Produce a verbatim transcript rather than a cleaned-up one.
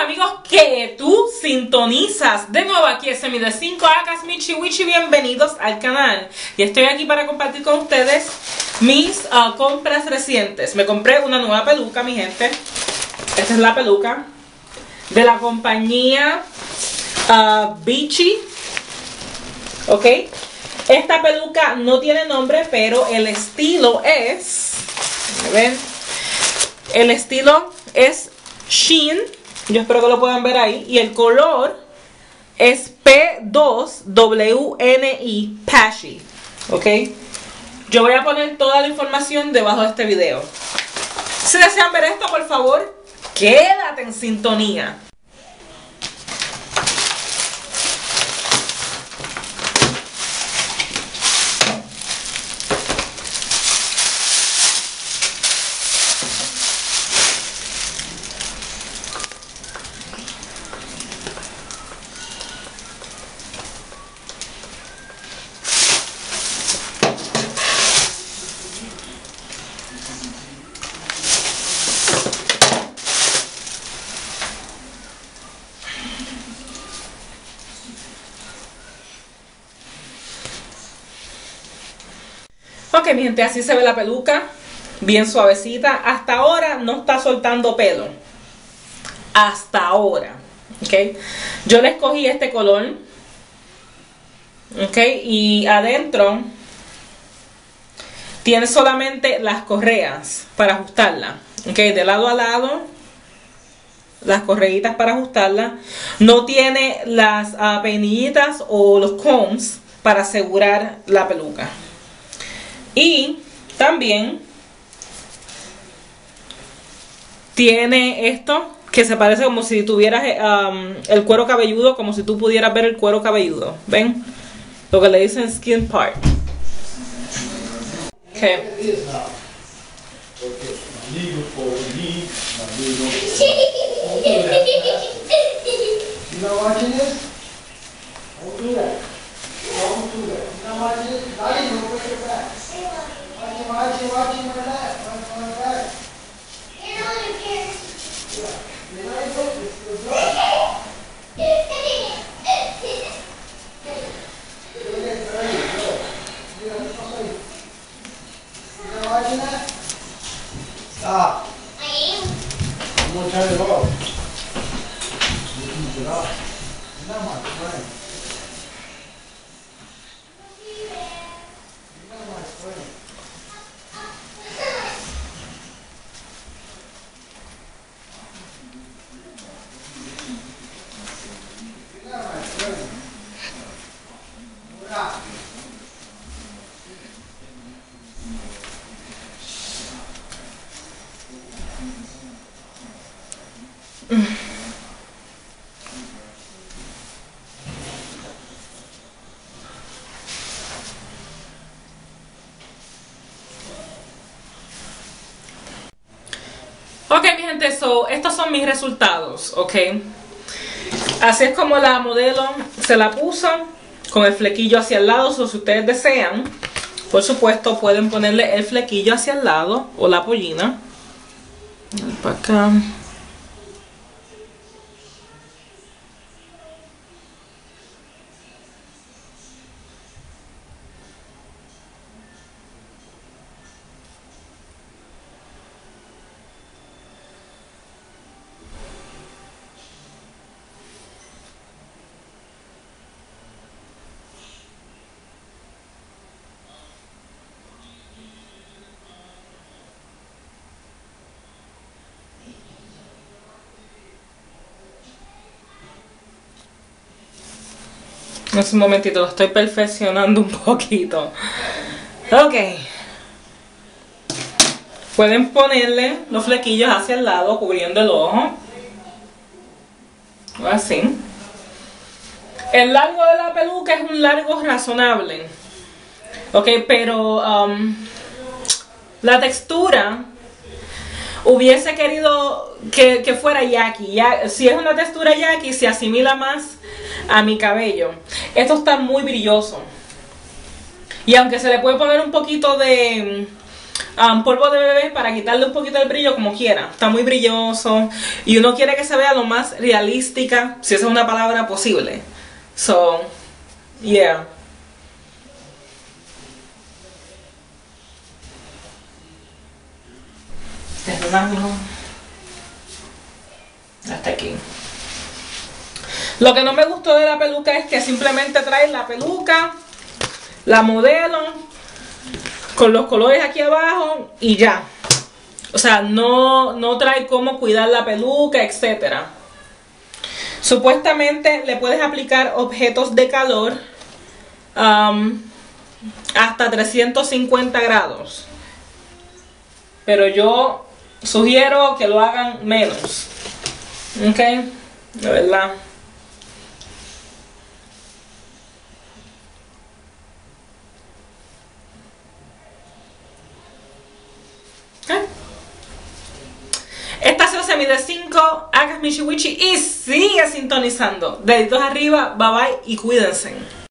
amigos que tú sintonizas de nuevo aquí en Semi de cinco Acas Michi Wichi, bienvenidos al canal. Y estoy aquí para compartir con ustedes mis uh, compras recientes. Me compré una nueva peluca, mi gente. Esta es la peluca de la compañía uh, Vichy. Ok, esta peluca no tiene nombre, pero el estilo es, ¿ven? El estilo es Sheen. Yo espero que lo puedan ver ahí. Y el color es P dos W N I Pashy. Ok. Yo voy a poner toda la información debajo de este video. Si desean ver esto, por favor, quédate en sintonía. Ok, mi gente, así se ve la peluca, bien suavecita. Hasta ahora no está soltando pelo. Hasta ahora, ok. Yo le escogí este color, ok, y adentro tiene solamente las correas para ajustarla, ok, de lado a lado, las correitas para ajustarla. No tiene las uh, peinillitas o los combs para asegurar la peluca. Y también tiene esto que se parece como si tuvieras um, el cuero cabelludo, como si tú pudieras ver el cuero cabelludo. ¿Ven? Lo que le dicen skin part. Okay. Stop. I am. I'm going to turn it off. You keep it up. You're not my friend. You're not my friend. You're not my friend. What up? Ok, mi gente, so, estos son mis resultados, ok. Así es como la modelo se la puso, con el flequillo hacia el lado. So, si ustedes desean, por supuesto, pueden ponerle el flequillo hacia el lado o la pollina. Para acá. Un momentito, lo estoy perfeccionando un poquito. Ok. Pueden ponerle los flequillos hacia el lado, cubriendo el ojo. Así. El largo de la peluca es un largo razonable. Ok, pero um, la textura hubiese querido que, que fuera yaqui. Ya, si es una textura yaqui, se asimila más a mi cabello. Esto está muy brilloso. Y aunque se le puede poner un poquito de um, polvo de bebé para quitarle un poquito el brillo como quiera. Está muy brilloso y uno quiere que se vea lo más realística, si esa es una palabra posible. So, yeah. Hasta aquí. Lo que no me gustó de la peluca es que simplemente trae la peluca, la modelo, con los colores aquí abajo y ya. O sea, no, no trae cómo cuidar la peluca, etcétera. Supuestamente le puedes aplicar objetos de calor um, hasta trescientos cincuenta grados. Pero yo sugiero que lo hagan menos. Ok, de verdad. ¿Eh? Esta se mide cinco, hagas Michi Wichi y sigue sintonizando. Deditos arriba, bye bye y cuídense.